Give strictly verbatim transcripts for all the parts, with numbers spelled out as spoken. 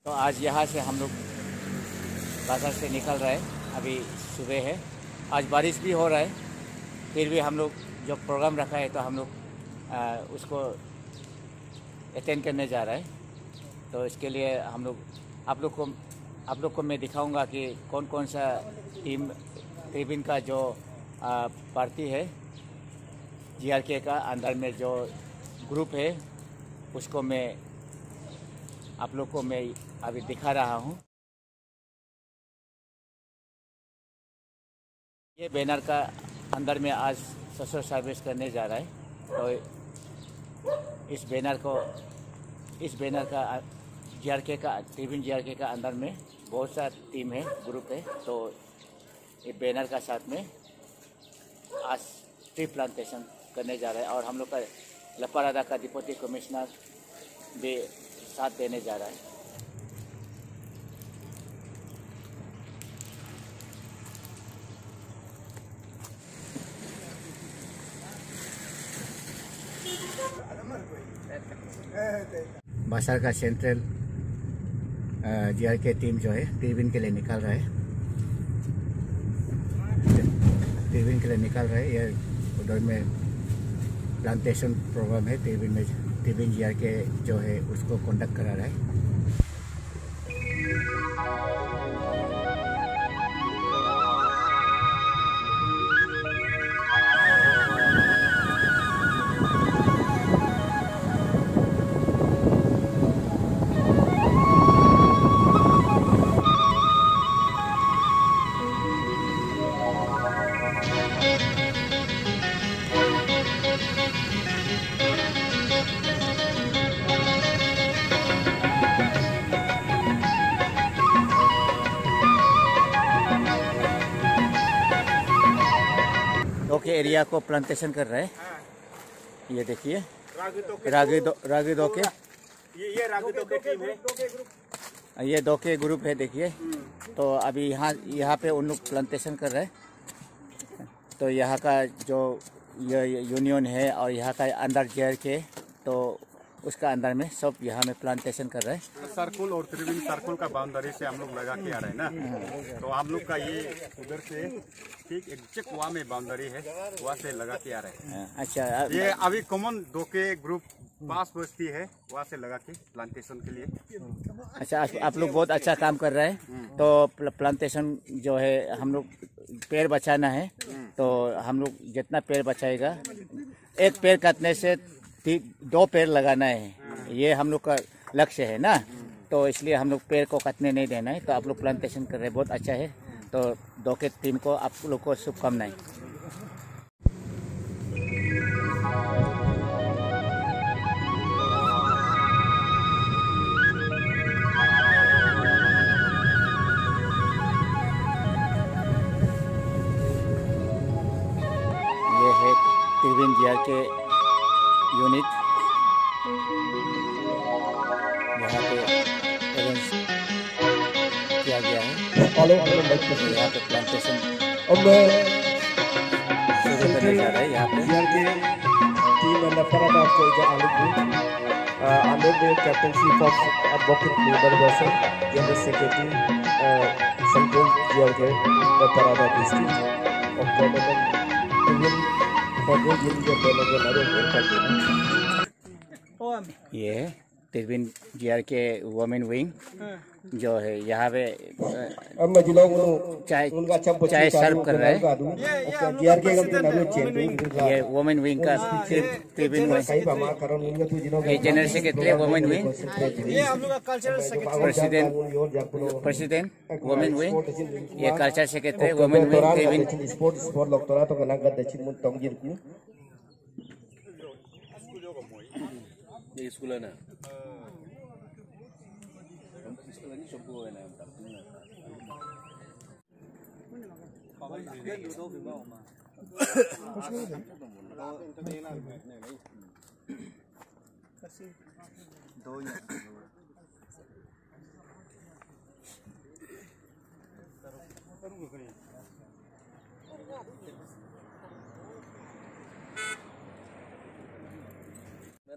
तो आज यहाँ से हम लोग बाजार से निकल रहे हैं। अभी सुबह है, आज बारिश भी हो रहा है, फिर भी हम लोग जो प्रोग्राम रखा है तो हम लोग आ, उसको अटेंड करने जा रहा है। तो इसके लिए हम लोग आप लोग को आप लोग को मैं दिखाऊंगा कि कौन कौन सा टीम ट्रिबिन का जो आ, पार्टी है, जीआरके का अंदर में जो ग्रुप है उसको मैं आप लोग को मैं अभी दिखा रहा हूँ। ये बैनर का अंदर में आज सोशल सर्विस करने जा रहा है। तो इस बैनर को इस बैनर का जीआरके का ट्रिबिन जीआरके का अंदर में बहुत सा टीम है, ग्रुप है। तो ये बैनर का साथ में आज ट्री प्लांटेशन करने जा रहा है और हम लोग का लपारादा का डिप्टी कमिश्नर भी साथ देने जा रहा है। बाजार का सेंट्रल जीआरके टीम जो है ट्रिबिन के लिए निकल रहा है ट्रिबिन के लिए निकल रहा है। ये उधर में प्लांटेशन प्रोग्राम है, ट्रिबिन में ट्रिबिन जीआरके जो है उसको कंडक्ट करा रहा है। के एरिया को प्लांटेशन कर रहा है। ये देखिए रागी दो रागी दो के ये ये रागी दो के टीम है, ये दो के ग्रुप है। देखिए तो अभी यहाँ यहाँ पे उन लोग प्लांटेशन कर रहे हैं। तो यहाँ का जो ये यूनियन है और यहाँ का अंदर जेर के तो उसका अंदर में सब यहाँ में प्लांटेशन कर रहे हैं। सर्कुल और त्रिवेणी सर्कुल का बाउंड्री से हम लोग लगा के आ रहे हैं ना। तो हम लोग का ये उधर से ठीक एग्जैक्ट वहाँ में बाउंड्री है, वहाँ से लगा के आ रहे हैं। अच्छा, ये अभी कॉमन दो के ग्रुप पास बस्ती है, वहाँ से लगा के प्लांटेशन के लिए। अच्छा, आप लोग बहुत अच्छा काम कर रहे हैं। तो प्लांटेशन जो है हम लोग पेड़ बचाना है, तो हम लोग जितना पेड़ बचाएगा, एक पेड़ काटने से दो पेड़ लगाना है, ये हम लोग का लक्ष्य है ना। तो इसलिए हम लोग पेड़ को काटने नहीं देना है। तो आप लोग प्लांटेशन कर रहे हैं, बहुत अच्छा है। तो दो के टीम को आप लोग को शुभकामनाएं। ये है ट्रिबिन जीआरके यूनिट, यहाँ पे अरेंज किया गया है। यहाँ पे प्लांटेशन शुरू करने जा रहा है। यहाँ पे under the captaincy of Advocate Labor Person, General Secretary Central Georgia, Parada District of Government, Federal ये है ट्रिबिन जीआरके वुमेन विंग जो है यहाँ पे चाय चाय सर्व कर रहा है। ये वुमेन विंग का ट्रिबिन ये general secretary women wing, president president women wing, ये कल्चर सेक्रेटरी वुमेन विंग ट्रिबिन। स्कूल है ना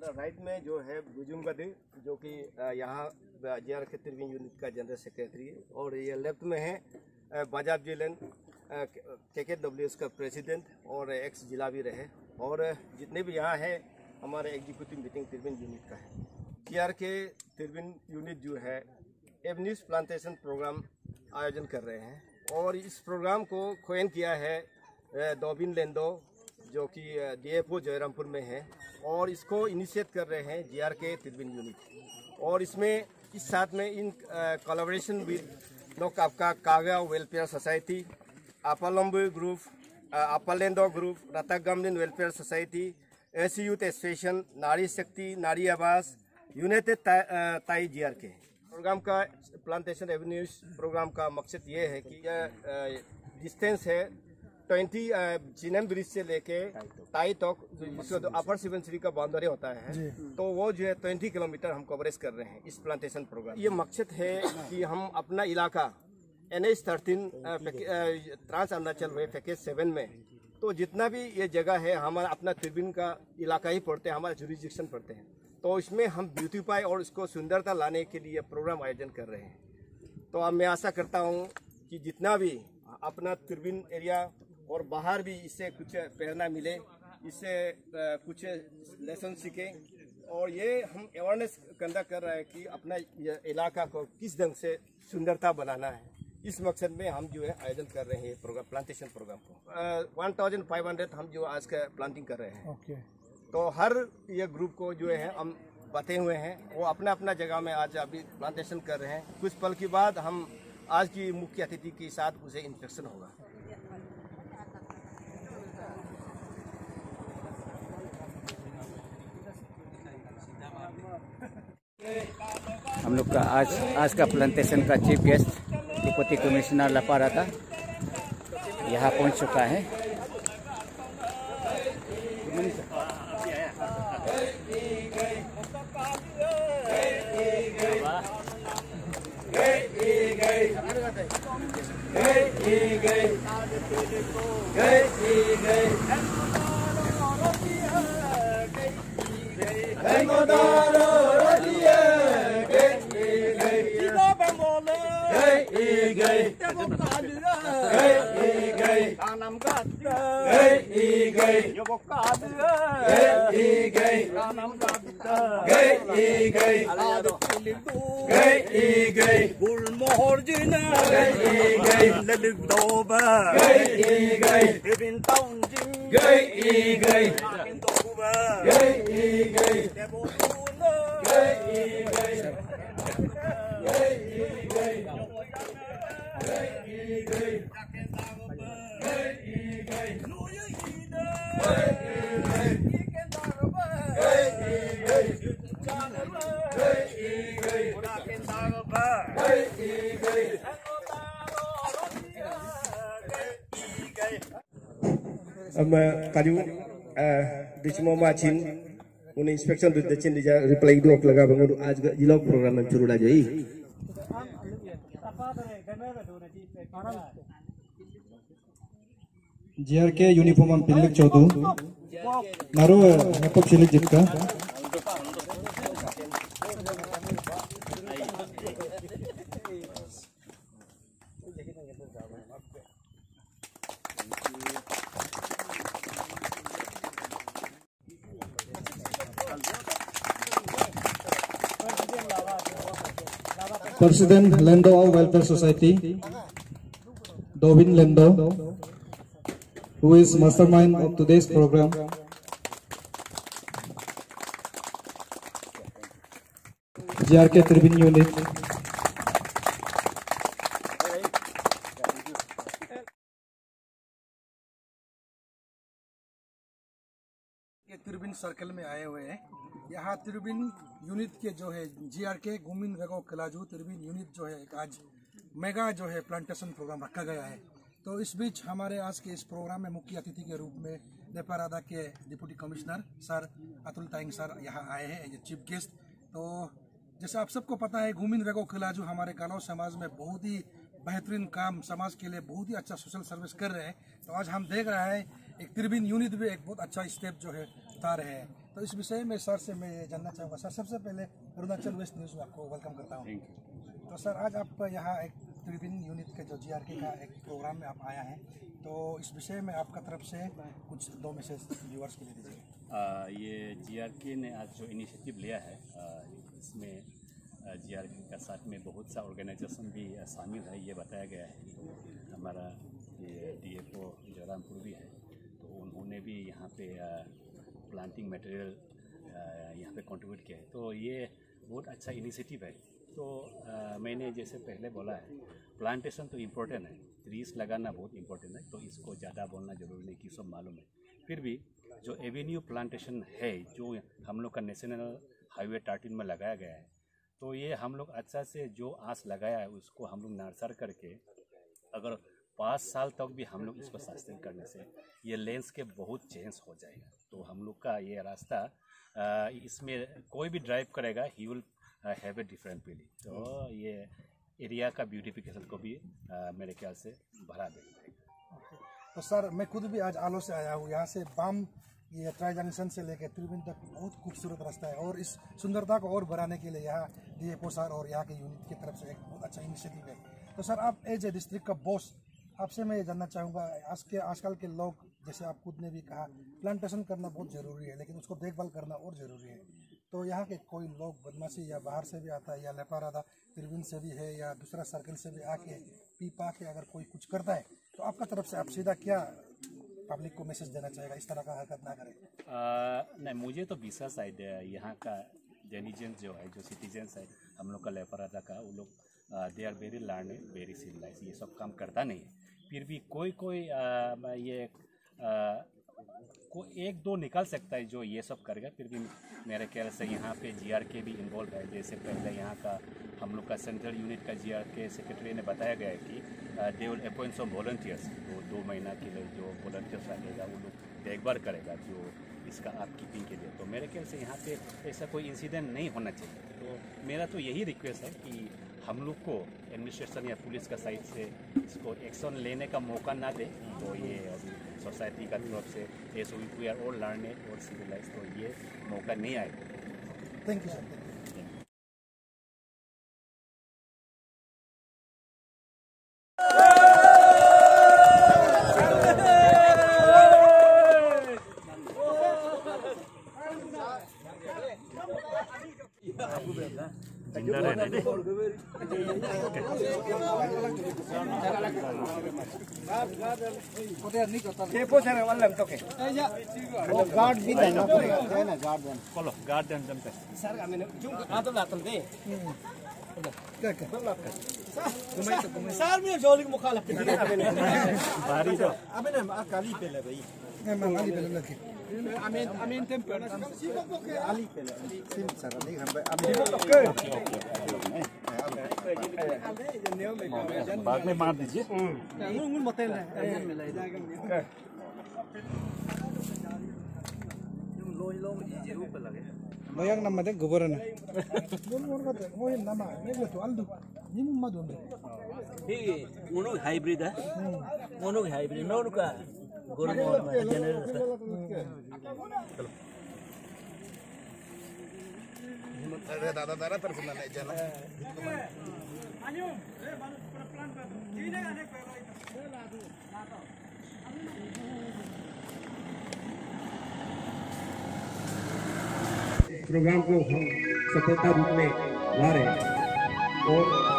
राइट में जो है बुजुम गदे जो कि यहाँ J R K Triveni unit का जनरल सेक्रेटरी है, और ये लेफ्ट में है बाजाब जिलन के के डब्ल्यू एस का प्रेसिडेंट और एक्स जिला भी रहे, और जितने भी यहाँ है हमारे एग्जीक्यूटिव मीटिंग त्रिवेणी यूनिट का है। जे आर के त्रिवेणी यूनिट जो है एवन्यूज प्लांटेशन प्रोग्राम आयोजन कर रहे हैं, और इस प्रोग्राम को खोयन किया है डोबिन लेंडो जो कि डी एफ ओ जयरामपुर में है, और इसको इनिशिएट कर रहे हैं जे आर के त्रिवेणी यूनिट। और इसमें इस साथ में इन कोलैबोरेशन विद नोक आपका कागा वेलफेयर सोसाइटी, अपालम्बु ग्रुप, अपालेंडो ग्रुप, रतागमलिन welfare society, S youth association, Nari Shakti, Nari Awas, united ताई जे आर के। प्रोग्राम का प्लांटेशन एवेन्यूज प्रोग्राम का मकसद ये है कि यह डिस्टेंस है ट्वेंटी चिनम ब्रिज से लेके ताई तक, जिसको तो अपर सिवनसरी का बाउंड्री होता है, तो वो जो है ट्वेंटी किलोमीटर हम कवरेज कर रहे हैं इस प्लांटेशन प्रोग्राम। ये मकसद है कि हम अपना इलाका N H thirteen trans Arunachal way package seven में, तो जितना भी ये जगह है हमारा अपना त्रिवेणी का इलाका ही पड़ते हैं, हमारा जुरिडिक्शन पड़ते हैं, तो इसमें हम ब्यूटीफाई और इसको सुंदरता लाने के लिए प्रोग्राम आयोजन कर रहे हैं। तो अब मैं आशा करता हूँ कि जितना भी अपना त्रिवेणी एरिया और बाहर भी इससे कुछ प्रेरणा मिले, इससे कुछ लेसन सीखें, और ये हम अवेयरनेस कंडक्ट कर रहे हैं कि अपना इलाका को किस ढंग से सुंदरता बनाना है। इस मकसद में हम जो है आयोजन कर रहे हैं प्रोग्राम, प्लांटेशन प्रोग्राम को वन थाउजेंड फाइव हंड्रेड हम जो आज का प्लांटिंग कर रहे हैं। okay. तो हर ये ग्रुप को जो है हम बते हुए हैं, वो अपना अपना जगह में आज अभी प्लांटेशन कर रहे हैं। कुछ पल के बाद हम आज की मुख्य अतिथि के साथ उसे इंस्पेक्शन होगा। हम लोग का आज आज का प्लांटेशन का chief guest deputy commissioner Leparada यहाँ पहुँच चुका है। Kaju di semua macin un inspection du decin dia reply dua laga bangun आज जिला program में शुरू ला जाई जे आर के यूनिफॉर्म हम पिल्लिक चौदू नारो हेपक चिलिक जितका President Lendo Welfare Society, Dovin Lendo, who is mastermind of today's program. J R K Triveni unit, Triveni circle में आए हुए हैं। यहाँ त्रिवेणी यूनिट के जो है जे आर के गुमिन रगो कलाजू त्रिवेणी यूनिट जो है एक आज मेगा जो है प्लांटेशन प्रोग्राम रखा गया है। तो इस बीच हमारे आज के इस प्रोग्राम में मुख्य अतिथि के रूप में लेपारादा के deputy commissioner sir Atul Taing sir यहाँ आए हैं एज चीफ गेस्ट। तो जैसे आप सबको पता है गुमिन रगो कलाजू हमारे गाँव समाज में बहुत ही बेहतरीन काम, समाज के लिए बहुत ही अच्छा सोशल सर्विस कर रहे हैं। तो आज हम देख रहे हैं एक त्रिवेणी यूनिट भी एक बहुत अच्छा स्टेप जो है उठा रहे हैं। तो इस विषय में सर से मैं ये जानना चाहूँगा। सर, सबसे पहले अरुणाचल वेस्ट न्यूज़ में आपको वेलकम करता हूँ। तो सर, आज आप यहाँ एक त्रिवेणी यूनिट के जो जीआरके का एक प्रोग्राम में आप आया हैं, तो इस विषय में आपका तरफ से कुछ दो मैसेज व्यूअर्स के लिए दीजिए। ये जीआरके ने आज जो इनिशिएटिव लिया है, आ, इसमें जीआरके का साथ में बहुत सा ऑर्गेनाइजेशन भी शामिल है, ये बताया गया है। तो हमारा ये डीएफओ जयरामपुर भी है, तो उन्होंने भी यहाँ पे प्लांटिंग मटेरियल यहाँ पे कंट्रीब्यूट किया है। तो ये बहुत अच्छा इनिशिएटिव है। तो आ, मैंने जैसे पहले बोला है, प्लांटेशन तो इम्पोर्टेंट है, ट्रीज लगाना बहुत इम्पोर्टेंट है, तो इसको ज़्यादा बोलना जरूरी नहीं कि सब मालूम है। फिर भी जो एवेन्यू प्लांटेशन है, जो हम लोग का नेशनल हाईवे थर्टीन में लगाया गया है, तो ये हम लोग अच्छा से जो आस लगाया है उसको हम लोग नर्सर करके अगर पाँच साल तक भी हम लोग इसको सस्टेन करने से ये लैंडस्केप बहुत चेंज हो जाएगा। तो हम लोग का ये रास्ता, इसमें कोई भी ड्राइव करेगा, he will have a different feeling. तो ये एरिया का ब्यूटिफिकेशन को भी आ, मेरे ख्याल से बढ़ा देगा। तो सर, मैं खुद भी आज आलो से आया हूँ। यहाँ से बाम ये ट्राई जंक्शन से लेकर त्रिवेणी तक बहुत खूबसूरत रास्ता है, और इस सुंदरता को और बढ़ाने के लिए यहाँ डीएफओ सर और यहाँ के यूनिट की तरफ से एक बहुत अच्छा इनिशिएटिव है। तो सर, आप एज ए डिस्ट्रिक्ट का बॉस, आपसे मैं ये जानना चाहूँगा, आज के आजकल के लोग, जैसे आप खुद ने भी कहा, प्लांटेशन करना बहुत ज़रूरी है, लेकिन उसको देखभाल करना और ज़रूरी है। तो यहाँ के कोई लोग बदमाशी या बाहर से भी आता है, या लेपारादा त्रिवेणी से भी है, या दूसरा सर्कल से भी आके पी पा के अगर कोई कुछ करता है, तो आपका तरफ से आप सीधा क्या पब्लिक को मैसेज देना चाहेगा, इस तरह का हरकत ना करें? नहीं, मुझे तो विशेष आइडिया है, यहाँ का जेनिजेंस जो है, जो सिटीजन्स है हम लोग का लेपारादा का, वो लोग they are very learning, very civilise, ये सब काम करता नहीं है। फिर भी कोई कोई आ, ये आ, को एक दो निकल सकता है जो ये सब करेगा। फिर भी मेरे ख्याल से यहाँ पे जीआरके भी इन्वॉल्व है। जैसे पहले यहाँ का हम लोग का सेंट्रल यूनिट का जीआरके सेक्रेटरी ने बताया गया है कि they will appoint some volunteers, तो दो महीना के लिए जो वॉलंटियर्स रहेगा वो लोग देखभाल करेगा जो इसका आप कीपिंग के लिए। तो मेरे ख्याल से यहाँ पे ऐसा कोई इंसिडेंट नहीं होना चाहिए। तो मेरा तो यही रिक्वेस्ट है कि हम लोग को एडमिनिस्ट्रेशन या पुलिस का साइड से इसको एक्शन लेने का मौका ना दे। तो ये अभी सोसाइटी का तरफ से एस वी आर और लर्निंग और सिविलाइज, तो ये मौका नहीं आएगा। Thank you sir. गार्ड भी देना पड़ेगा, है ना? गार्ड देना। चलो गार्ड देन जमते सर का मैंने जो आतो लातल दे क्या क्या सर में जोली मुखालफ है बारी तो अबे ना अकाली पे ले भाई मैं माली पे लगे अमीन अमीन टेंपर अली पे ले सिम सर नहीं हम अमीन बाद में मार दीजिए। Bayang nama deh gubaran. Gubaran kata, oh ini nama, ini tu aldu, ini mumma donde. Hei, mono hybrid ah, mono hybrid, mono ka, gubaran general tu. ada dada dada terkena naik jalan. Program को हम सफलता रूप में ला रहे हैं और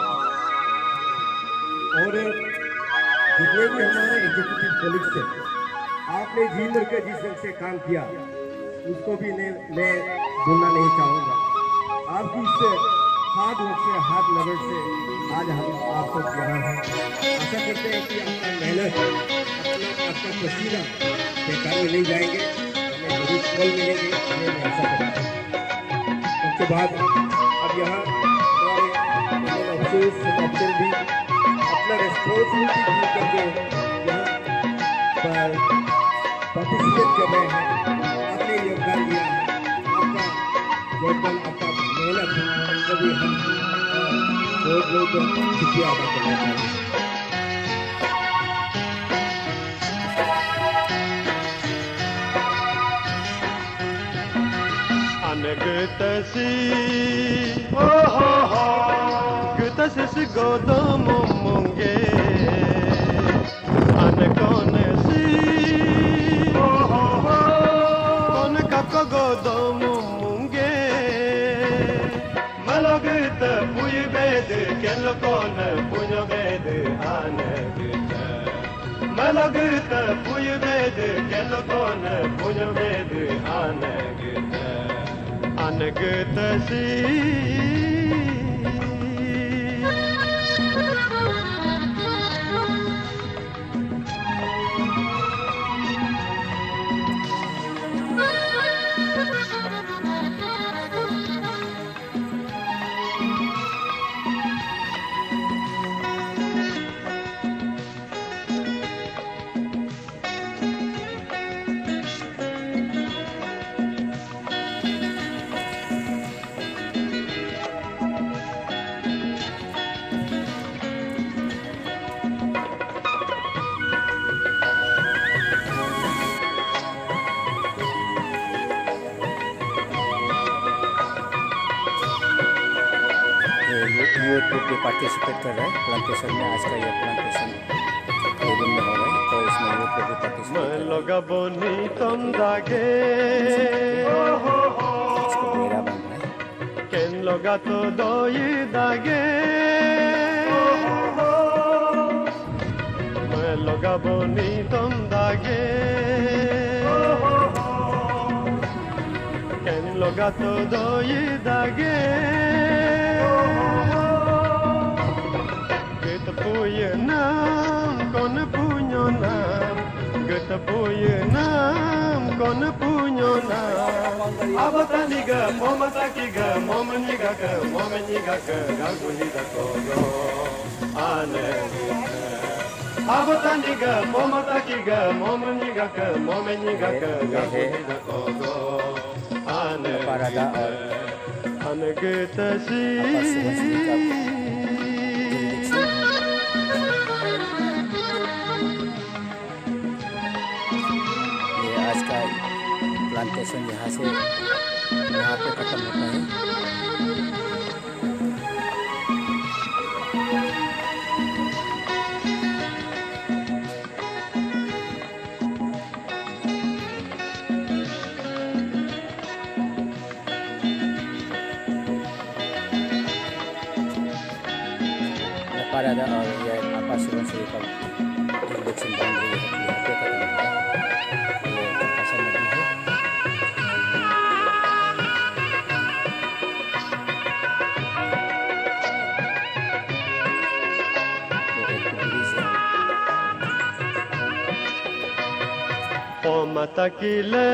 और जितने भी हमारे एग्जीक्यूटिव कोलिग्स हैं, आपने जी भर के जिस ढंग से काम किया उसको भी मैं मैं बोलना नहीं चाहूँगा। आपकी इस हार्ड वर्क से, हार्ड लेवल से आज हम आप सब यहाँ हैं। आशा करते हैं कि आपका मेहनत, अपना आपका पसीना बेकार में नहीं जाएंगे, हमें जरूर फल मिलेंगे, हमें मैं आशा करता हूँ। उसके बाद अब यहाँ हमारे अफसोस ऑप्शन भी अपना रेस्पॉन्सिबिलिटी फील करके यहाँ पर पार्टिसिपेट कर रहे हैं। आपने योगदान दिया, आपका योगदान, आपका मेहनत कभी हम बहुत बहुत शुक्रिया अदा करना चाहेंगे। Anagutasi, oh ho ho, gutasi godom munge. Anakonasi, oh ho ho, kona kapka godom munge. Malagutta puy bed, kello kona punyo bed, anaguta. Malagutta puy bed, kello kona punyo bed, anaguta. Anagutasi. Youth भी participate कर रहा है plantation में। आज का ये plantation cabin में हो रहा है, तो इसमें यूथ भी पार्टिसिपेट इसको बेरा बन रहा है। Ken logato doi dage, me loga bonitom dage. Ken logato doi dage. Gita puye nam kon punyo nam, gita puye nam kon punyo nam. Abataniga, momatakiga, momaniga, momaniga, gagulida kogo, anegita. Abataniga, momatakiga, momaniga, momaniga, gagulida kogo, anegita. Anegita si. ये आज का plantation यहाँ से यहाँ पे खत्म होता है। नेपाल और ये आपास सुबनसिरी का इलेक्शन बाउंड्री यहाँ पे खत्म होता है। ये चंपासन नदी है। Pomatakile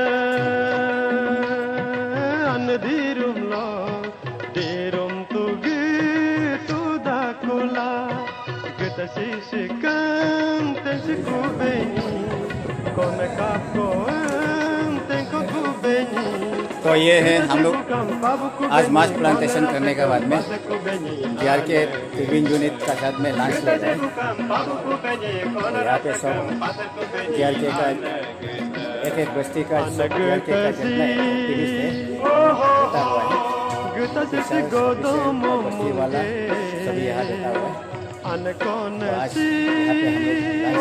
andirum lo dirum tugi tudakula gita sisikan tesikubeni kone kapko tenko kubeni. तो ये है हम लोग आज मास प्लांटेशन करने के बाद में जीआर के ट्रिब्यून यूनिट का साथ में लॉन्च ले रहे हैं। यहाँ पे सब जीआर के का एक एक बस्ती का जीआर के का जितना एक्टिविस्ट है बैठा हुआ है। बस्ती वाला सभी यहाँ बैठा हुआ है। तो आज यहाँ पे हम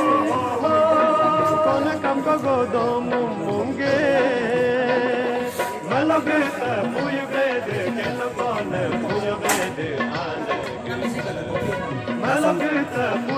लोग लॉन्च ले रहे हैं। Malagutta puyo bede, kello kona punyo bede, ane. Malagutta